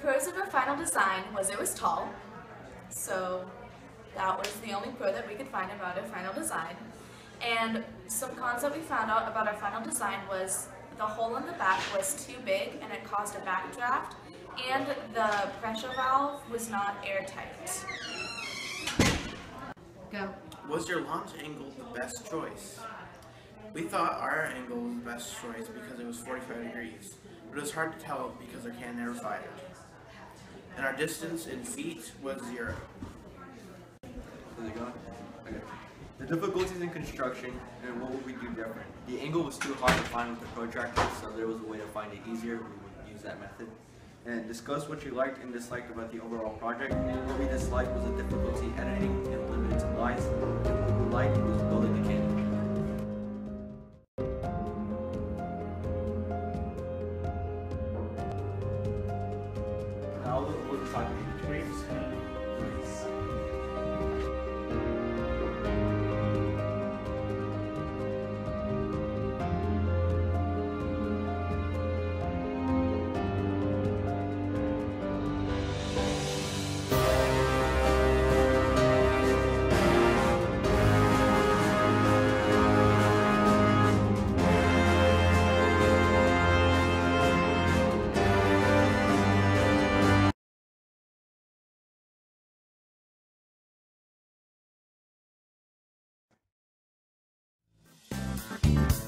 pros of our final design was it was tall, so that was the only pro that we could find about our final design. And some cons that we found out about our final design was the hole in the back was too big and it caused a backdraft, and the pressure valve was not airtight. Go. Was your launch angle the best choice? We thought our angle was the best choice because it was 45 degrees, but it was hard to tell because our can never fired. And our distance in feet was 0. Is it going? Okay. The difficulties in construction and what would we do different? The angle was too hard to find with the protractor, so there was a way to find it easier. We would use that method. And discuss what you liked and disliked about the overall project. What we disliked was the difficulty editing and limited supplies. And what we liked was building the can. Now we'll talk about It.